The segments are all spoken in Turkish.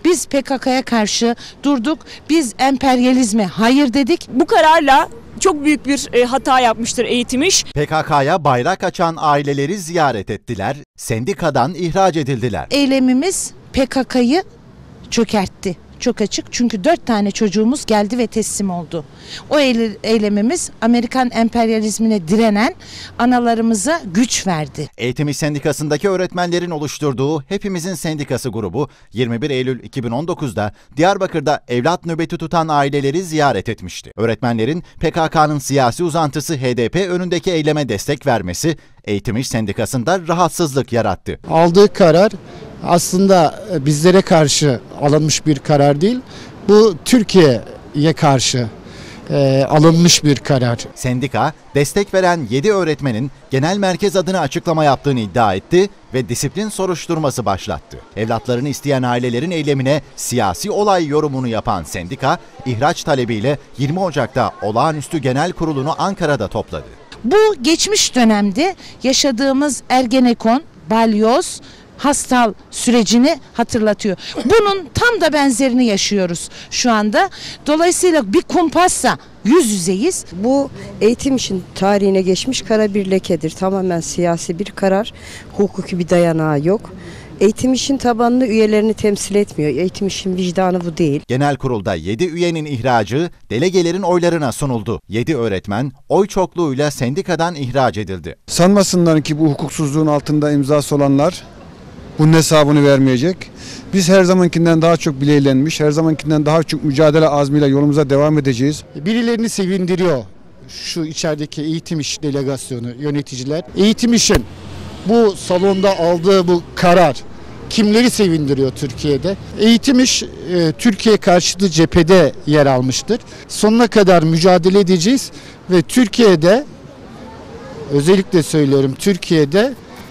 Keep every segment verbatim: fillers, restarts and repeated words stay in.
Biz P K K'ya karşı durduk. Biz emperyalizme hayır dedik. Bu kararla çok büyük bir e, hata yapmıştır Eğitim İş. P K K'ya bayrak açan aileleri ziyaret ettiler, sendikadan ihraç edildiler. Eylemimiz P K K'yı çökertti. Çok açık, çünkü dört tane çocuğumuz geldi ve teslim oldu. O eylemimiz Amerikan emperyalizmine direnen analarımıza güç verdi. Eğitim İş Sendikası'ndaki öğretmenlerin oluşturduğu Hepimizin Sendikası grubu yirmi bir Eylül iki bin on dokuz'da Diyarbakır'da evlat nöbeti tutan aileleri ziyaret etmişti. Öğretmenlerin P K K'nın siyasi uzantısı H D P önündeki eyleme destek vermesi Eğitim İş Sendikası'nda rahatsızlık yarattı. Aldığı karar aslında bizlere karşı alınmış bir karar değil, bu Türkiye'ye karşı e, alınmış bir karar. Sendika, destek veren yedi öğretmenin genel merkez adına açıklama yaptığını iddia etti ve disiplin soruşturması başlattı. Evlatlarını isteyen ailelerin eylemine siyasi olay yorumunu yapan sendika, ihraç talebiyle yirmi Ocak'ta olağanüstü genel kurulunu Ankara'da topladı. Bu geçmiş dönemde yaşadığımız Ergenekon, Balyoz, Hastal sürecini hatırlatıyor. Bunun tam da benzerini yaşıyoruz şu anda. Dolayısıyla bir kumpasla yüz yüzeyiz. Bu Eğitim İş'in tarihine geçmiş kara bir lekedir. Tamamen siyasi bir karar, hukuki bir dayanağı yok. Eğitim İş'in tabanını, üyelerini temsil etmiyor. Eğitim İş'in vicdanı bu değil. Genel kurulda yedi üyenin ihracı delegelerin oylarına sunuldu. yedi öğretmen oy çokluğuyla sendikadan ihraç edildi. Sanmasınlar ki bu hukuksuzluğun altında imzası olanlar bunun hesabını vermeyecek. Biz her zamankinden daha çok bileylenmiş, her zamankinden daha çok mücadele azmiyle yolumuza devam edeceğiz. Birilerini sevindiriyor şu içerideki Eğitim İş delegasyonu, yöneticiler. Eğitim İş'in bu salonda aldığı bu karar kimleri sevindiriyor Türkiye'de? Eğitim İş e, Türkiye karşıtı cephede yer almıştır. Sonuna kadar mücadele edeceğiz ve Türkiye'de, özellikle söylüyorum, Türkiye'de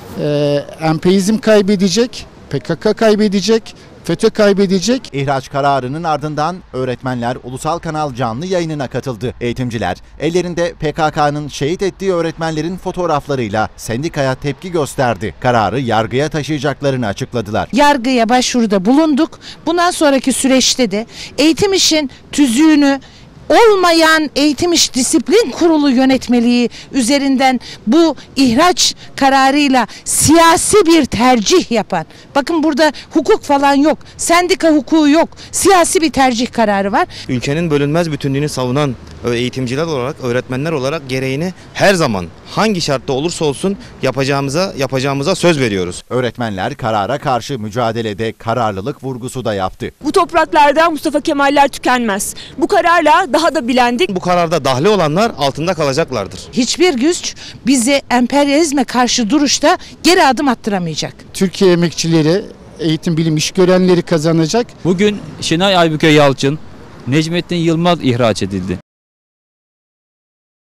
e, emperyalizm kaybedecek, P K K kaybedecek, FETÖ kaybedecek. İhraç kararının ardından öğretmenler ulusal kanal canlı yayınına katıldı. Eğitimciler ellerinde P K K'nın şehit ettiği öğretmenlerin fotoğraflarıyla sendikaya tepki gösterdi. Kararı yargıya taşıyacaklarını açıkladılar. Yargıya başvuruda bulunduk. Bundan sonraki süreçte de Eğitim İş'in tüzüğünü olmayan Eğitim İş Disiplin Kurulu yönetmeliği üzerinden bu ihraç kararıyla siyasi bir tercih yapan, bakın burada hukuk falan yok, sendika hukuku yok, siyasi bir tercih kararı var. Ülkenin bölünmez bütünlüğünü savunan eğitimciler olarak, öğretmenler olarak gereğini her zaman hangi şartta olursa olsun yapacağımıza yapacağımıza söz veriyoruz. Öğretmenler karara karşı mücadelede kararlılık vurgusu da yaptı. Bu topraklarda Mustafa Kemaller tükenmez. Bu kararla daha da bilendik. Bu kararda dahli olanlar altında kalacaklardır. Hiçbir güç bizi emperyalizme karşı duruşta geri adım attıramayacak. Türkiye emekçileri, eğitim bilim iş görenleri kazanacak. Bugün Şenay Aybüke Yalçın, Necmettin Yılmaz ihraç edildi.